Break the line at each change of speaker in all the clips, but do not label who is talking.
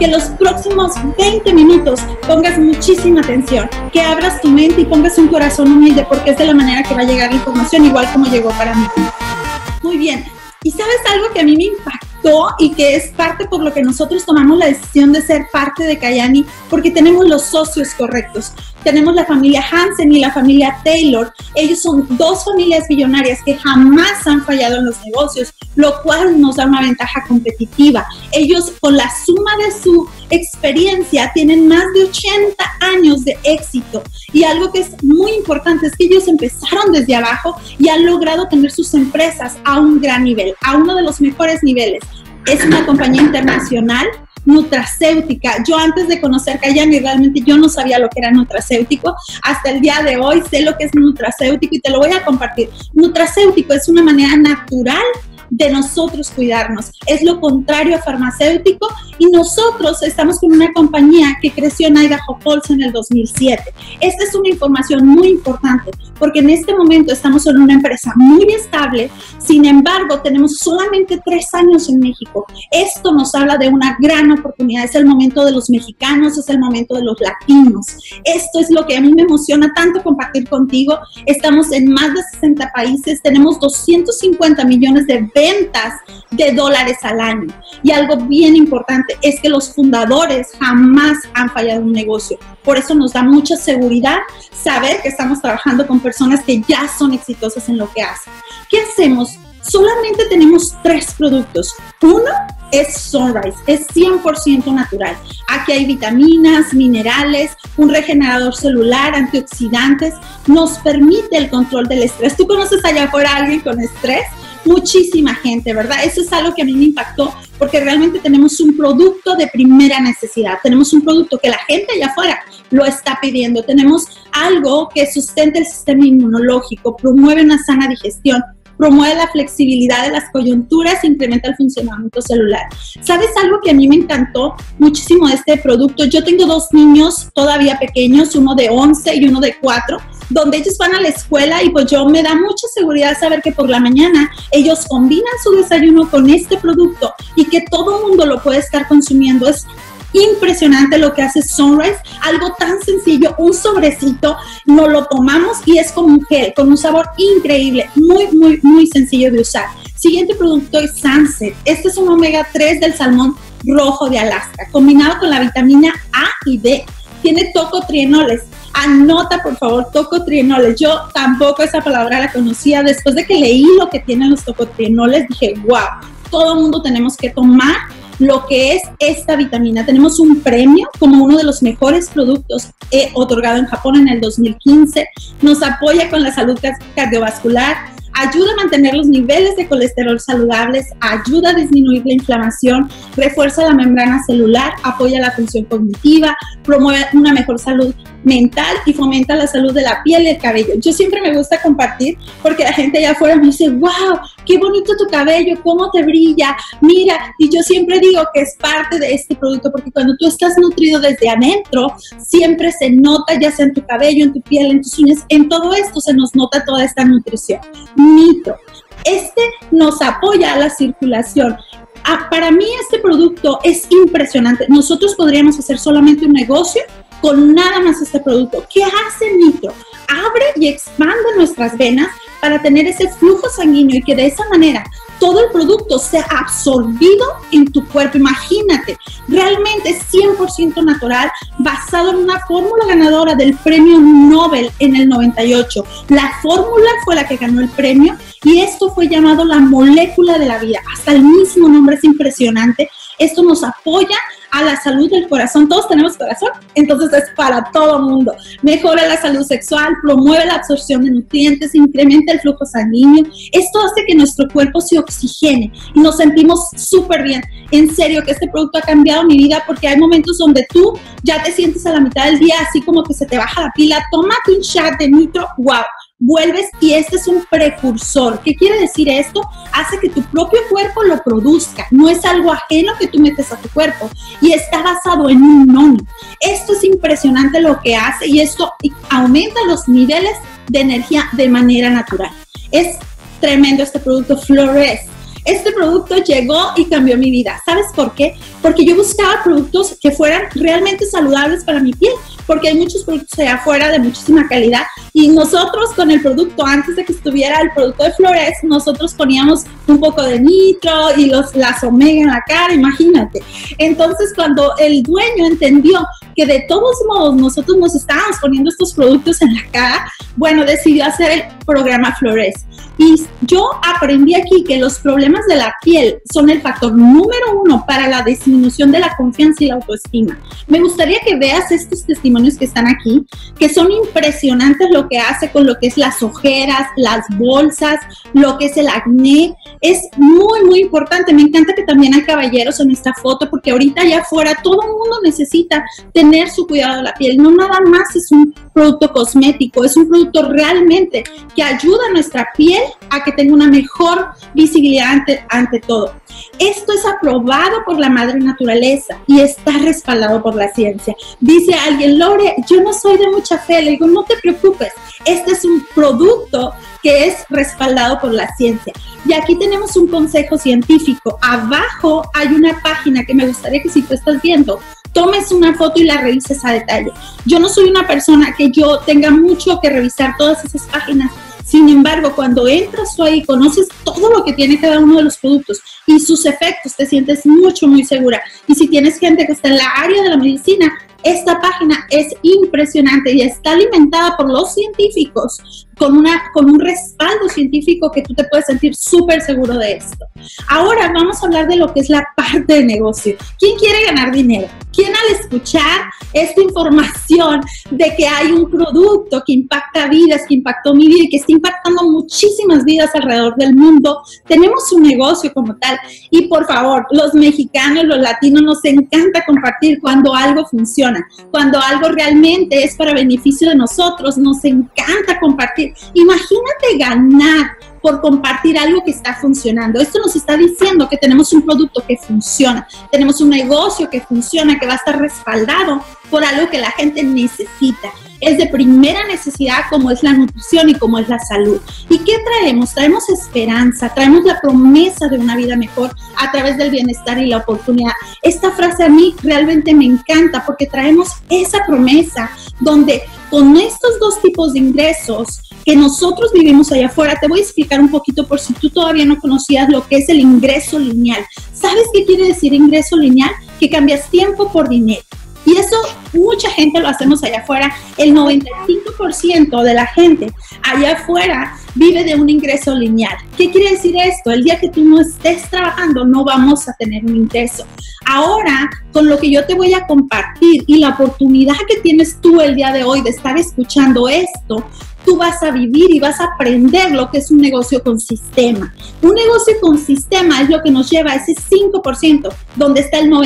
que los próximos 20 minutos pongas muchísima atención, que abras tu mente y pongas un corazón humilde, porque es de la manera que va a llegar la información, igual como llegó para mí. Muy bien. ¿Y sabes algo que a mí me impactó y que es parte por lo que nosotros tomamos la decisión de ser parte de Kyani? Porque tenemos los socios correctos. Tenemos la familia Hansen y la familia Taylor. Ellos son dos familias billonarias que jamás han fallado en los negocios, lo cual nos da una ventaja competitiva. Ellos, con la suma de su experiencia, tienen más de 80 años de éxito. Y algo que es muy importante es que ellos empezaron desde abajo y han logrado tener sus empresas a un gran nivel, a uno de los mejores niveles. Es una compañía internacional nutracéutica. Yo antes de conocer Kyani realmente yo no sabía lo que era nutracéutico. Hasta el día de hoy sé lo que es nutracéutico y te lo voy a compartir. Nutracéutico es una manera natural de nosotros cuidarnos. Es lo contrario a farmacéutico y nosotros estamos con una compañía que creció en Idaho Falls en el 2007. Esta es una información muy importante porque en este momento estamos en una empresa muy estable, sin embargo tenemos solamente 3 años en México. Esto nos habla de una gran oportunidad, es el momento de los mexicanos, es el momento de los latinos. Esto es lo que a mí me emociona tanto compartir contigo. Estamos en más de 60 países, tenemos 250 millones de ventas de dólares al año. Y algo bien importante es que los fundadores jamás han fallado en un negocio. Por eso nos da mucha seguridad saber que estamos trabajando con personas que ya son exitosas en lo que hacen. ¿Qué hacemos? Solamente tenemos 3 productos. Uno es Sunrise, es 100% natural. Aquí hay vitaminas, minerales, un regenerador celular, antioxidantes. Nos permite el control del estrés. ¿Tú conoces allá afuera a alguien con estrés? Muchísima gente, ¿verdad? Eso es algo que a mí me impactó porque realmente tenemos un producto de primera necesidad. Tenemos un producto que la gente allá afuera lo está pidiendo. Tenemos algo que sustenta el sistema inmunológico, promueve una sana digestión, promueve la flexibilidad de las coyunturas e incrementa el funcionamiento celular. ¿Sabes algo que a mí me encantó muchísimo de este producto? Yo tengo 2 niños todavía pequeños, uno de 11 y uno de 4, donde ellos van a la escuela y pues yo me da mucha seguridad saber que por la mañana ellos combinan su desayuno con este producto y que todo el mundo lo puede estar consumiendo. Es impresionante lo que hace Sunrise, algo tan sencillo, un sobrecito, nos lo tomamos y es como un gel, con un sabor increíble, muy sencillo de usar. Siguiente producto es Sunset. Este es un omega 3 del salmón rojo de Alaska, combinado con la vitamina A y D. Tiene tocotrienoles. Anota, por favor, tocotrienoles. Yo tampoco esa palabra la conocía. Después de que leí lo que tienen los tocotrienoles, dije, wow, todo el mundo tenemos que tomar lo que es esta vitamina. Tenemos un premio como uno de los mejores productos otorgado en Japón en el 2015. Nos apoya con la salud cardiovascular, ayuda a mantener los niveles de colesterol saludables, ayuda a disminuir la inflamación, refuerza la membrana celular, apoya la función cognitiva, promueve una mejor salud mental y fomenta la salud de la piel y el cabello. Yo siempre me gusta compartir porque la gente allá afuera me dice, wow, qué bonito tu cabello, cómo te brilla, mira, y yo siempre digo que es parte de este producto porque cuando tú estás nutrido desde adentro, siempre se nota, ya sea en tu cabello, en tu piel, en tus uñas, en todo esto se nos nota toda esta nutrición. Nitro. Este nos apoya a la circulación. Para mí este producto es impresionante. Nosotros podríamos hacer solamente un negocio con nada más este producto. ¿Qué hace Nitro? Abre y expande nuestras venas para tener ese flujo sanguíneo y que de esa manera todo el producto sea absorbido en tu cuerpo. Imagínate, realmente es 100% natural, basado en una fórmula ganadora del premio Nobel en el 98. La fórmula fue la que ganó el premio y esto fue llamado la molécula de la vida. Hasta el mismo nombre es impresionante. Esto nos apoya a la salud del corazón. Todos tenemos corazón, entonces es para todo mundo. Mejora la salud sexual, promueve la absorción de nutrientes, incrementa el flujo sanguíneo. Esto hace que nuestro cuerpo se oxigene y nos sentimos súper bien. En serio que este producto ha cambiado mi vida porque hay momentos donde tú ya te sientes a la mitad del día así como que se te baja la pila. Tómate un shot de Nitro, wow. Vuelves y este es un precursor. ¿Qué quiere decir esto? Hace que tu propio cuerpo lo produzca. No es algo ajeno que tú metes a tu cuerpo y está basado en un noni. Esto es impresionante lo que hace y esto aumenta los niveles de energía de manera natural. Es tremendo este producto Flores. Este producto llegó y cambió mi vida. ¿Sabes por qué? Porque yo buscaba productos que fueran realmente saludables para mi piel, porque hay muchos productos allá afuera de muchísima calidad y nosotros con el producto, antes de que estuviera el producto de Flores, nosotros poníamos un poco de nitro y las omega en la cara, imagínate. Entonces, cuando el dueño entendió que de todos modos nosotros nos estábamos poniendo estos productos en la cara, bueno, decidió hacer el programa Flores. Y yo aprendí aquí que los problemas de la piel son el factor número 1 para la disminución de la confianza y la autoestima. Me gustaría que veas estos testimonios que están aquí, que son impresionantes lo que hace con lo que es las ojeras, las bolsas, lo que es el acné. Es muy, muy importante. Me encanta que también hay caballeros en esta foto, porque ahorita allá afuera todo el mundo necesita tener su cuidado de la piel. No nada más es un producto cosmético, es un producto realmente que ayuda a nuestra piel a que tenga una mejor visibilidad ante todo. Esto es aprobado por la madre naturaleza y está respaldado por la ciencia. Dice alguien, Lore, yo no soy de mucha fe. Le digo, no te preocupes, este es un producto que es respaldado por la ciencia. Y aquí tenemos un consejo científico. Abajo hay una página que me gustaría que, si tú estás viendo, tomes una foto y la revises a detalle. Yo no soy una persona que yo tenga mucho que revisar todas esas páginas. Sin embargo, cuando entras tú ahí, conoces todo lo que tiene cada uno de los productos y sus efectos, te sientes mucho, muy segura. Y si tienes gente que está en la área de la medicina, esta página es impresionante y está alimentada por los científicos con un respaldo científico que tú te puedes sentir súper seguro de esto. Ahora vamos a hablar de lo que es la parte de negocio. ¿Quién quiere ganar dinero? ¿Quién, al escuchar esta información de que hay un producto que impacta vidas, que impactó mi vida y que está impactando muchísimas vidas alrededor del mundo, tenemos un negocio como tal? Y por favor, los mexicanos, los latinos, nos encanta compartir cuando algo funciona, cuando algo realmente es para beneficio de nosotros, nos encanta compartir. Imagínate ganar por compartir algo que está funcionando. Esto nos está diciendo que tenemos un producto que funciona, tenemos un negocio que funciona, que va a estar respaldado por algo que la gente necesita. Es de primera necesidad, como es la nutrición y como es la salud. ¿Y qué traemos? Traemos esperanza, traemos la promesa de una vida mejor a través del bienestar y la oportunidad. Esta frase a mí realmente me encanta porque traemos esa promesa donde con estos dos tipos de ingresos que nosotros vivimos allá afuera, te voy a explicar un poquito por si tú todavía no conocías lo que es el ingreso lineal. ¿Sabes qué quiere decir ingreso lineal? Que cambias tiempo por dinero. Y eso mucha gente lo hacemos allá afuera. El 95% de la gente allá afuera vive de un ingreso lineal. ¿Qué quiere decir esto? El día que tú no estés trabajando no vamos a tener un ingreso. Ahora, con lo que yo te voy a compartir y la oportunidad que tienes tú el día de hoy de estar escuchando esto, tú vas a vivir y vas a aprender lo que es un negocio con sistema. Un negocio con sistema es lo que nos lleva a ese 5%, donde está el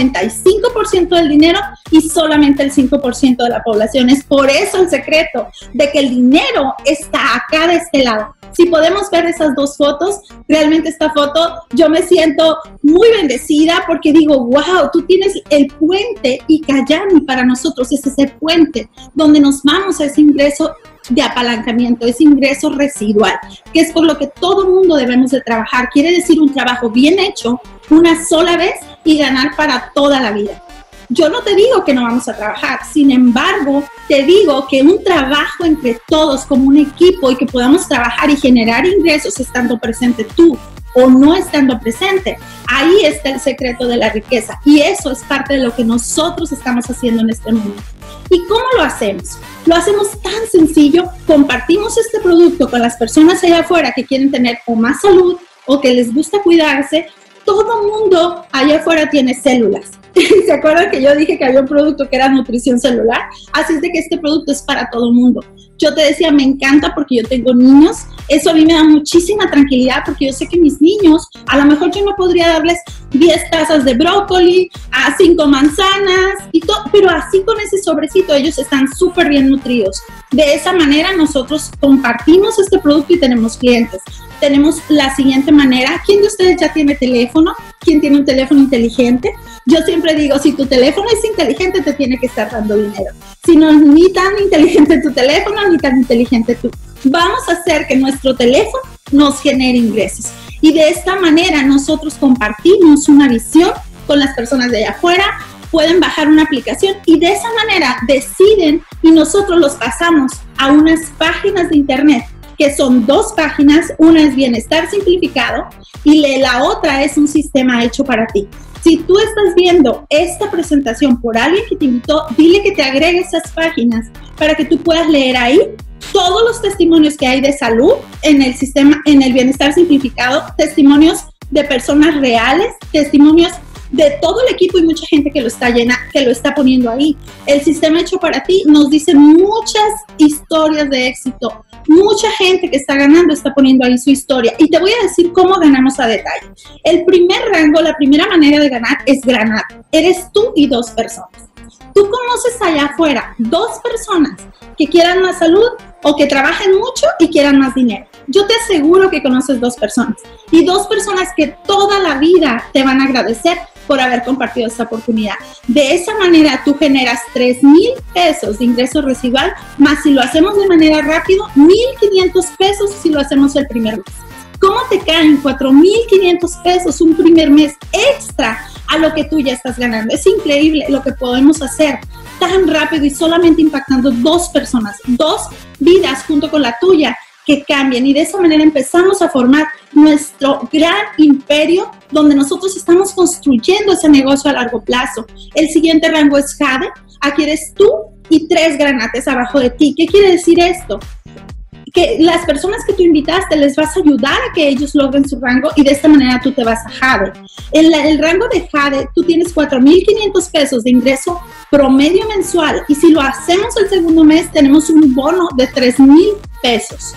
95% del dinero y solamente el 5% de la población. Es por eso el secreto de que el dinero está acá de este lado. Si podemos ver esas dos fotos, realmente esta foto yo me siento muy bendecida porque digo, wow, tú tienes el puente y Cayambe para nosotros es ese puente donde nos vamos a ese ingreso de apalancamiento, ese ingreso residual, que es por lo que todo mundo debemos de trabajar. Quiere decir un trabajo bien hecho una sola vez y ganar para toda la vida. Yo no te digo que no vamos a trabajar, sin embargo, te digo que un trabajo entre todos como un equipo y que podamos trabajar y generar ingresos estando presente tú o no estando presente, ahí está el secreto de la riqueza y eso es parte de lo que nosotros estamos haciendo en este mundo. ¿Y cómo lo hacemos? Lo hacemos tan sencillo, compartimos este producto con las personas allá afuera que quieren tener o más salud o que les gusta cuidarse. Todo mundo allá afuera tiene células. ¿Se acuerdan que yo dije que había un producto que era nutrición celular? Así es de que este producto es para todo el mundo. Yo te decía, me encanta porque yo tengo niños. Eso a mí me da muchísima tranquilidad porque yo sé que mis niños, a lo mejor yo no podría darles 10 tazas de brócoli, a 5 manzanas y todo, pero así con ese sobrecito ellos están súper bien nutridos. De esa manera nosotros compartimos este producto y tenemos clientes. Tenemos la siguiente manera. ¿Quién de ustedes ya tiene teléfono? ¿Quién tiene un teléfono inteligente? Yo siempre digo, si tu teléfono es inteligente, te tiene que estar dando dinero. Si no es ni tan inteligente tu teléfono, ni tan inteligente tú. Vamos a hacer que nuestro teléfono nos genere ingresos. Y de esta manera nosotros compartimos una visión con las personas de allá afuera, pueden bajar una aplicación y de esa manera deciden y nosotros los pasamos a unas páginas de internet que son 2 páginas, una es Bienestar Simplificado y la otra es un sistema hecho para ti. Si tú estás viendo esta presentación por alguien que te invitó, dile que te agregue esas páginas para que tú puedas leer ahí todos los testimonios que hay de salud en el sistema, en el Bienestar Simplificado, testimonios de personas reales, testimonios de todo el equipo y mucha gente que lo está poniendo ahí. El sistema hecho para ti nos dice muchas historias de éxito. Mucha gente que está ganando está poniendo ahí su historia. Y te voy a decir cómo ganamos a detalle. El primer rango, la primera manera de ganar es ganar. Eres tú y 2 personas. Tú conoces allá afuera 2 personas que quieran más salud o que trabajen mucho y quieran más dinero. Yo te aseguro que conoces 2 personas y 2 personas que toda la vida te van a agradecer por haber compartido esta oportunidad. De esa manera tú generas 3,000 pesos de ingreso residual, más si lo hacemos de manera rápida, 1,500 pesos si lo hacemos el primer mes. ¿Cómo te caen 4,500 pesos un primer mes extra a lo que tú ya estás ganando? Es increíble lo que podemos hacer tan rápido y solamente impactando 2 personas, 2 vidas junto con la tuya que cambien, y de esa manera empezamos a formar nuestro gran imperio donde nosotros estamos construyendo ese negocio a largo plazo. El siguiente rango es Jade. Aquí eres tú y 3 granates abajo de ti. ¿Qué quiere decir esto? Que las personas que tú invitaste les vas a ayudar a que ellos logren su rango y de esta manera tú te vas a Jade. En el rango de Jade tú tienes 4,500 pesos de ingreso promedio mensual y si lo hacemos el segundo mes tenemos un bono de 3,000 pesos.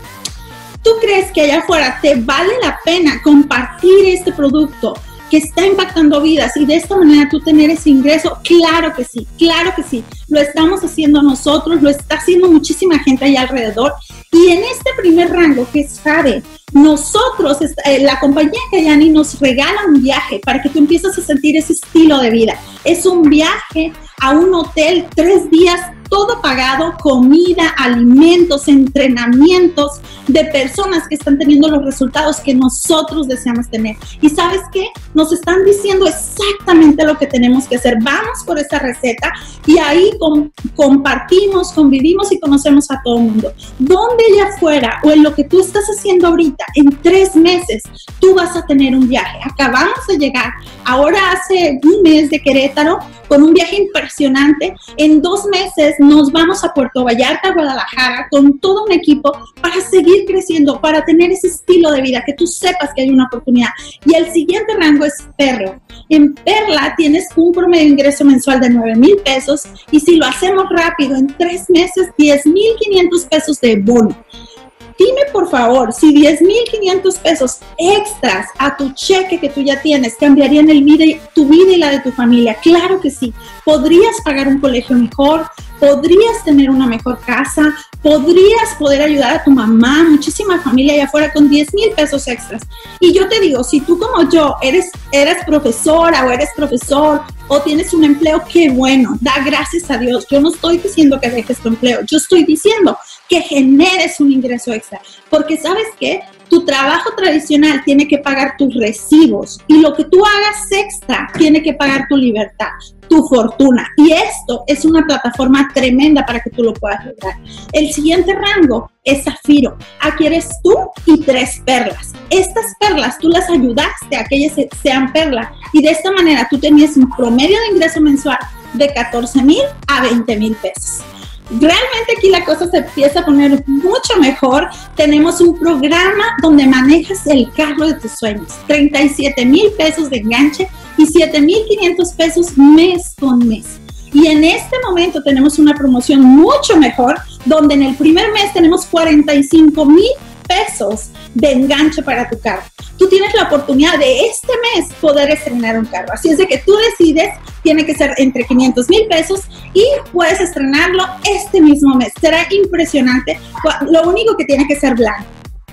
¿Tú crees que allá afuera te vale la pena compartir este producto que está impactando vidas y de esta manera tú tener ese ingreso? Claro que sí, claro que sí. Lo estamos haciendo nosotros, lo está haciendo muchísima gente allá alrededor. Y en este primer rango, que es Jade, nosotros, la compañía Kalyani nos regala un viaje para que tú empieces a sentir ese estilo de vida. Es un viaje a un hotel, 3 días, todo pagado, comida, alimentos, entrenamientos de personas que están teniendo los resultados que nosotros deseamos tener. ¿Y sabes qué? Nos están diciendo exactamente lo que tenemos que hacer. Vamos por esa receta y ahí compartimos, convivimos y conocemos a todo el mundo. Donde allá afuera o en lo que tú estás haciendo ahorita, en 3 meses, tú vas a tener un viaje. Acabamos de llegar, ahora hace un mes de Querétaro, con un viaje impresionante. En 2 meses nos vamos a Puerto Vallarta, Guadalajara, con todo un equipo para seguir creciendo, para tener ese estilo de vida, que tú sepas que hay una oportunidad. Y el siguiente rango es Perla. En Perla tienes un promedio de ingreso mensual de 9,000 pesos y si lo hacemos rápido, en 3 meses, 10,500 pesos de bono. Dime por favor, si 10,500 pesos extras a tu cheque que tú ya tienes cambiarían tu vida y la de tu familia. Claro que sí. Podrías pagar un colegio mejor, podrías tener una mejor casa, podrías poder ayudar a tu mamá, muchísima familia allá afuera con 10,000 pesos extras. Y yo te digo, si tú como yo eres profesora o eres profesor o tienes un empleo, qué bueno, da gracias a Dios. Yo no estoy diciendo que dejes tu empleo, yo estoy diciendo que generes un ingreso extra, porque ¿sabes qué? Tu trabajo tradicional tiene que pagar tus recibos y lo que tú hagas extra tiene que pagar tu libertad, tu fortuna. Y esto es una plataforma tremenda para que tú lo puedas lograr. El siguiente rango es Zafiro. Aquí eres tú y 3 perlas. Estas perlas tú las ayudaste a que ellas sean perlas y de esta manera tú tenías un promedio de ingreso mensual de 14,000 a 20,000 pesos. Realmente aquí la cosa se empieza a poner mucho mejor. Tenemos un programa donde manejas el carro de tus sueños, 37,000 pesos de enganche y 7,500 pesos mes con mes. Y en este momento tenemos una promoción mucho mejor, donde en el primer mes tenemos 45,000 pesos de enganche para tu carro. Tú tienes la oportunidad de este mes poder estrenar un carro. Así es de que tú decides, tiene que ser entre 500,000 pesos y puedes estrenarlo este mismo mes. Será impresionante. Lo único que tiene que ser blanco.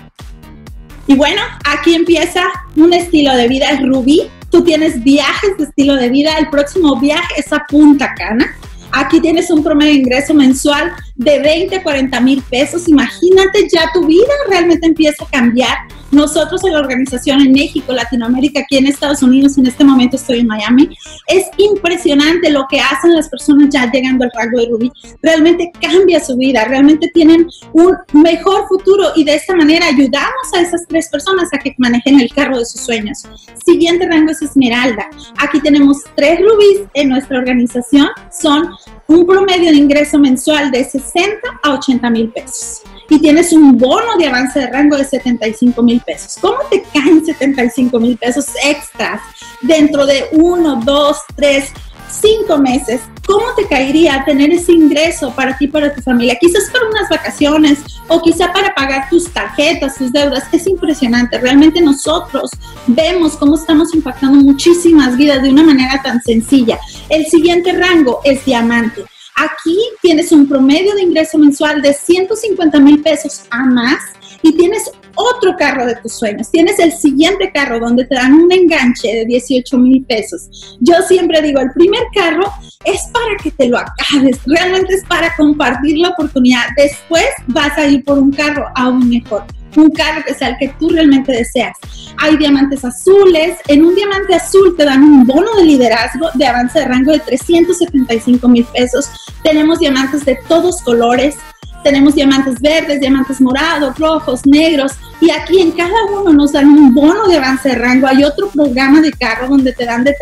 Y bueno, aquí empieza un estilo de vida, es Rubí. Tú tienes viajes de estilo de vida. El próximo viaje es a Punta Cana. Aquí tienes un promedio de ingreso mensual de 20 a 40 mil pesos. Imagínate, ya tu vida realmente empieza a cambiar. Nosotros en la organización en México, Latinoamérica, aquí en Estados Unidos, en este momento estoy en Miami, es impresionante lo que hacen las personas ya llegando al rango de Rubí. Realmente cambia su vida, realmente tienen un mejor futuro y de esta manera ayudamos a esas 3 personas a que manejen el carro de sus sueños. Siguiente rango es Esmeralda. Aquí tenemos 3 rubíes en nuestra organización, son un promedio de ingreso mensual de 60 a 80 mil pesos. Y tienes un bono de avance de rango de 75 mil pesos. ¿Cómo te caen 75 mil pesos extras dentro de 1, 2, 3, 5 meses? ¿Cómo te caería tener ese ingreso para ti, para tu familia? Quizás para unas vacaciones o quizá para pagar tus tarjetas, tus deudas. Es impresionante. Realmente nosotros vemos cómo estamos impactando muchísimas vidas de una manera tan sencilla. El siguiente rango es Diamante. Aquí tienes un promedio de ingreso mensual de 150 mil pesos a más y tienes otro carro de tus sueños. Tienes el siguiente carro donde te dan un enganche de 18 mil pesos. Yo siempre digo, el primer carro es para que te lo acabes, realmente es para compartir la oportunidad. Después vas a ir por un carro aún mejor. Un carro que sea el que tú realmente deseas. Hay diamantes azules. En un diamante azul te dan un bono de liderazgo de avance de rango de 375 mil pesos. Tenemos diamantes de todos colores. Tenemos diamantes verdes, diamantes morados, rojos, negros. Y aquí en cada uno nos dan un bono de avance de rango. Hay otro programa de carro donde te dan de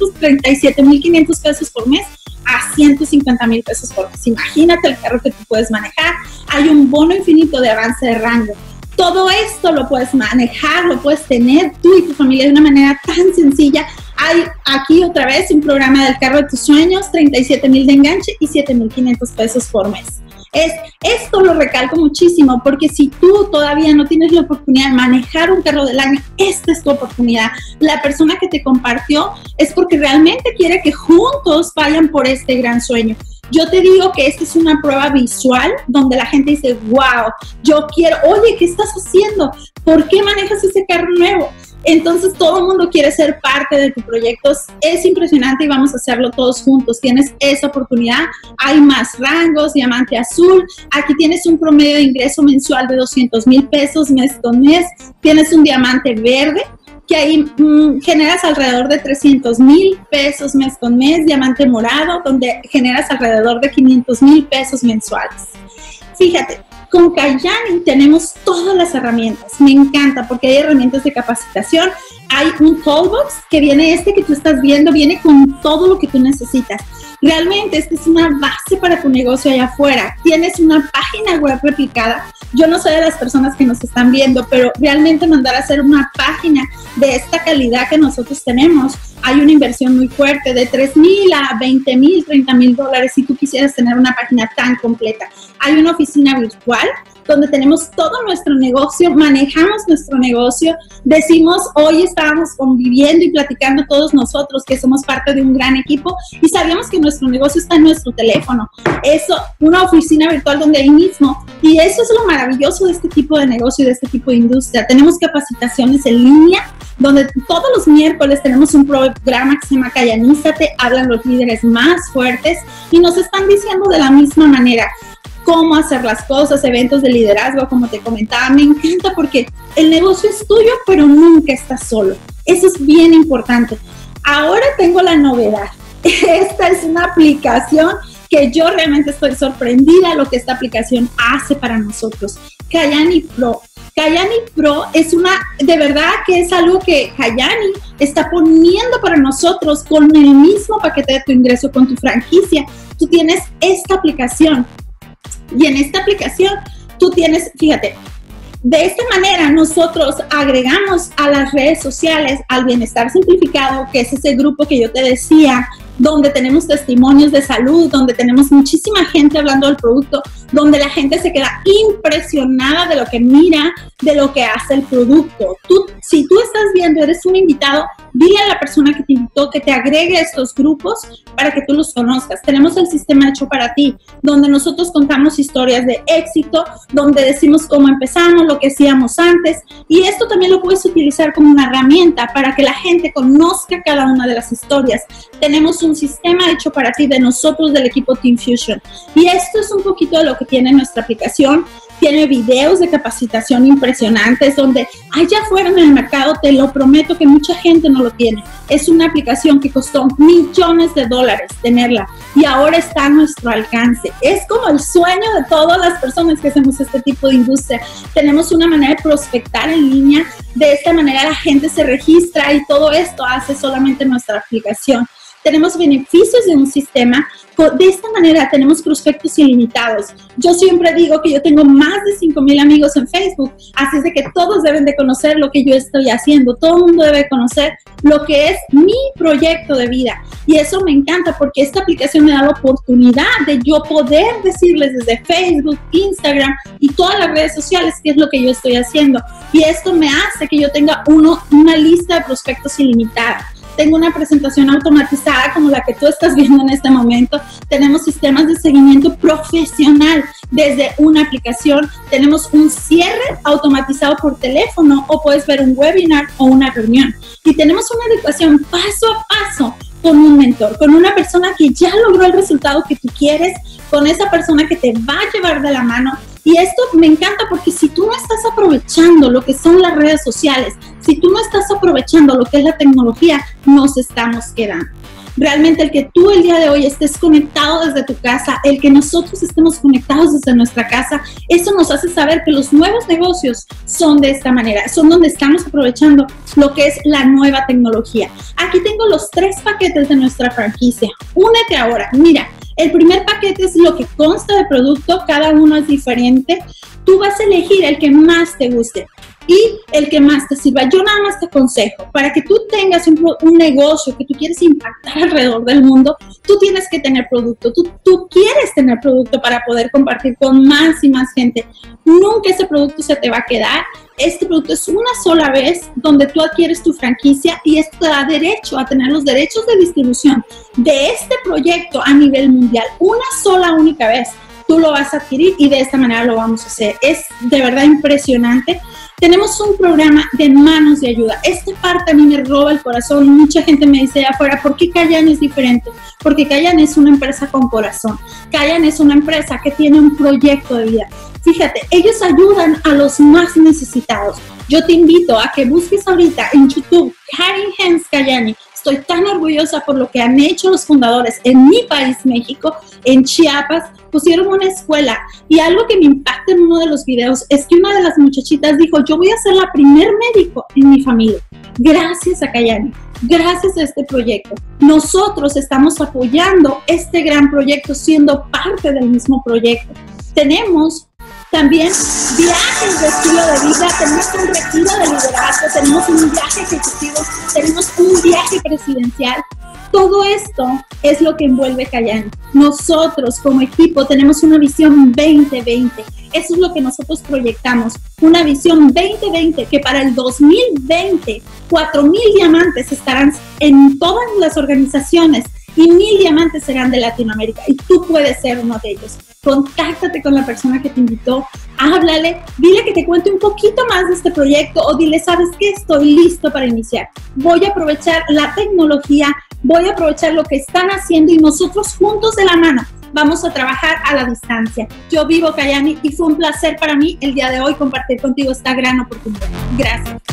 337,500 pesos por mes a 150,000 pesos por mes. Imagínate el carro que tú puedes manejar. Hay un bono infinito de avance de rango. Todo esto lo puedes manejar, lo puedes tener tú y tu familia de una manera tan sencilla. Hay aquí otra vez un programa del carro de tus sueños, 37,000 de enganche y 7,500 pesos por mes. Esto lo recalco muchísimo porque si tú todavía no tienes la oportunidad de manejar un carro del año, esta es tu oportunidad. La persona que te compartió es porque realmente quiere que juntos vayan por este gran sueño. Yo te digo que esta es una prueba visual donde la gente dice, wow, yo quiero, oye, ¿qué estás haciendo? ¿Por qué manejas ese carro nuevo? Entonces todo el mundo quiere ser parte de tu proyecto. Es impresionante y vamos a hacerlo todos juntos. Tienes esa oportunidad. Hay más rangos, diamante azul. Aquí tienes un promedio de ingreso mensual de 200,000 pesos mes con mes. Tienes un diamante verde, que ahí generas alrededor de 300,000 pesos mes con mes. Diamante morado, donde generas alrededor de 500,000 pesos mensuales. Fíjate, con Kayani tenemos todas las herramientas. Me encanta porque hay herramientas de capacitación. Hay un toolbox que viene que tú estás viendo, viene con todo lo que tú necesitas. Realmente esta es una base para tu negocio allá afuera. Tienes una página web replicada. Yo no sé de las personas que nos están viendo, pero realmente mandar a hacer una página de esta calidad que nosotros tenemos, hay una inversión muy fuerte de 3,000 a 20,000, 30,000 dólares si tú quisieras tener una página tan completa. Hay una oficina virtual donde tenemos todo nuestro negocio, manejamos nuestro negocio, decimos, hoy estábamos conviviendo y platicando todos nosotros que somos parte de un gran equipo y sabíamos que nuestro negocio está en nuestro teléfono. Eso, una oficina virtual donde ahí mismo, y eso es lo maravilloso de este tipo de negocio y de este tipo de industria. Tenemos capacitaciones en línea, donde todos los miércoles tenemos un programa que se llama Callanízate, hablan los líderes más fuertes y nos están diciendo de la misma manera cómo hacer las cosas, eventos de liderazgo, como te comentaba. Me encanta porque el negocio es tuyo, pero nunca estás solo. Eso es bien importante. Ahora tengo la novedad. Esta es una aplicación que yo realmente estoy sorprendida lo que esta aplicación hace para nosotros. Kayani Pro. Kayani Pro es de verdad que es algo que Kayani está poniendo para nosotros con el mismo paquete de tu ingreso, con tu franquicia. Tú tienes esta aplicación. Y en esta aplicación tú tienes, fíjate, de esta manera nosotros agregamos a las redes sociales al Bienestar Simplificado, que es ese grupo que yo te decía, donde tenemos testimonios de salud, donde tenemos muchísima gente hablando del producto, donde la gente se queda impresionada de lo que mira, de lo que hace el producto. Si tú estás viendo, eres un invitado, dile a la persona que te invitó que te agregue a estos grupos para que tú los conozcas. Tenemos el sistema hecho para ti, donde nosotros contamos historias de éxito, donde decimos cómo empezamos, lo que hacíamos antes, y esto también lo puedes utilizar como una herramienta para que la gente conozca cada una de las historias. Tenemos un sistema hecho para ti de nosotros del equipo Team Fusion, y esto es un poquito de lo que tiene nuestra aplicación. Tiene videos de capacitación impresionantes donde allá afuera en el mercado, te lo prometo que mucha gente no lo tiene. Es una aplicación que costó millones de dólares tenerla y ahora está a nuestro alcance. Es como el sueño de todas las personas que hacemos este tipo de industria. Tenemos una manera de prospectar en línea. De esta manera la gente se registra y todo esto hace solamente nuestra aplicación. Tenemos beneficios de un sistema. De esta manera tenemos prospectos ilimitados. Yo siempre digo que yo tengo más de 5,000 amigos en Facebook, así es de que todos deben de conocer lo que yo estoy haciendo. Todo el mundo debe conocer lo que es mi proyecto de vida. Y eso me encanta porque esta aplicación me da la oportunidad de yo poder decirles desde Facebook, Instagram y todas las redes sociales qué es lo que yo estoy haciendo. Y esto me hace que yo tenga una lista de prospectos ilimitada. Tengo una presentación automatizada como la que tú estás viendo en este momento. Tenemos sistemas de seguimiento profesional desde una aplicación. Tenemos un cierre automatizado por teléfono o puedes ver un webinar o una reunión. Y tenemos una educación paso a paso con un mentor, con una persona que ya logró el resultado que tú quieres, con esa persona que te va a llevar de la mano. Y esto me encanta porque si tú no estás aprovechando lo que son las redes sociales, si tú no estás aprovechando lo que es la tecnología, nos estamos quedando. Realmente el que tú el día de hoy estés conectado desde tu casa, el que nosotros estemos conectados desde nuestra casa, eso nos hace saber que los nuevos negocios son de esta manera, son donde estamos aprovechando lo que es la nueva tecnología. Aquí tengo los 3 paquetes de nuestra franquicia. Únete ahora. Mira, el primer paquete es lo que consta de producto, cada uno es diferente. Tú vas a elegir el que más te guste y el que más te sirva. Yo nada más te aconsejo, para que tú tengas un negocio que tú quieres impactar alrededor del mundo, tú tienes que tener producto. Tú quieres tener producto para poder compartir con más y más gente. Nunca ese producto se te va a quedar. Este producto es una sola vez donde tú adquieres tu franquicia y esto te da derecho a tener los derechos de distribución de este proyecto a nivel mundial. Una sola, única vez. Tú lo vas a adquirir y de esta manera lo vamos a hacer. Es de verdad impresionante. Tenemos un programa de manos de ayuda. Esta parte a mí me roba el corazón. Mucha gente me dice afuera, ¿por qué Kayan es diferente? Porque Kayan es una empresa con corazón. Kayan es una empresa que tiene un proyecto de vida. Fíjate, ellos ayudan a los más necesitados. Yo te invito a que busques ahorita en YouTube Karin Hens Kayani. Estoy tan orgullosa por lo que han hecho los fundadores en mi país, México, en Chiapas. Pusieron una escuela y algo que me impacta en uno de los videos es que una de las muchachitas dijo, yo voy a ser la primer médico en mi familia. Gracias a Kayani, gracias a este proyecto. Nosotros estamos apoyando este gran proyecto, siendo parte del mismo proyecto. Tenemos también viajes de estilo de vida, tenemos un retiro de liderazgo, tenemos un viaje ejecutivo, tenemos un viaje presidencial. Todo esto es lo que envuelve Kayani. Nosotros como equipo tenemos una visión 2020. Eso es lo que nosotros proyectamos. Una visión 2020 que para el 2020 4,000 diamantes estarán en todas las organizaciones y 1,000 diamantes serán de Latinoamérica y tú puedes ser uno de ellos. Contáctate con la persona que te invitó, háblale, dile que te cuente un poquito más de este proyecto o dile, ¿sabes qué? Estoy listo para iniciar. Voy a aprovechar la tecnología, voy a aprovechar lo que están haciendo y nosotros juntos de la mano vamos a trabajar a la distancia. Yo vivo Kayani y fue un placer para mí el día de hoy compartir contigo esta gran oportunidad. Gracias.